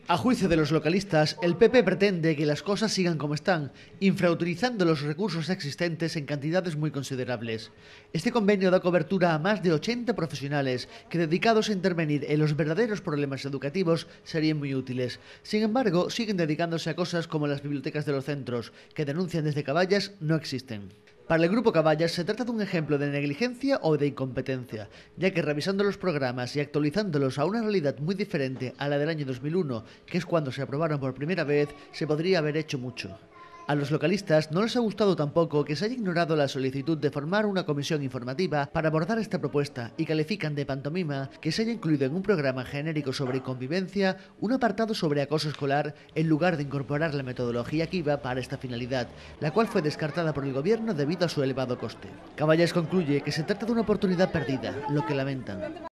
A juicio de los localistas, el PP pretende que las cosas sigan como están, infrautilizando los recursos existentes en cantidades muy considerables. Este convenio da cobertura a más de 80 profesionales que, dedicados a intervenir en los verdaderos problemas educativos, serían muy útiles. Sin embargo, siguen dedicándose a cosas como las bibliotecas de los centros, que denuncian desde Caballas no existen. Para el Grupo Caballas se trata de un ejemplo de negligencia o de incompetencia, ya que revisando los programas y actualizándolos a una realidad muy diferente a la del año 2001, que es cuando se aprobaron por primera vez, se podría haber hecho mucho. A los localistas no les ha gustado tampoco que se haya ignorado la solicitud de formar una comisión informativa para abordar esta propuesta y califican de pantomima que se haya incluido en un programa genérico sobre convivencia un apartado sobre acoso escolar en lugar de incorporar la metodología Kiva para esta finalidad, la cual fue descartada por el gobierno debido a su elevado coste. Caballas concluye que se trata de una oportunidad perdida, lo que lamentan.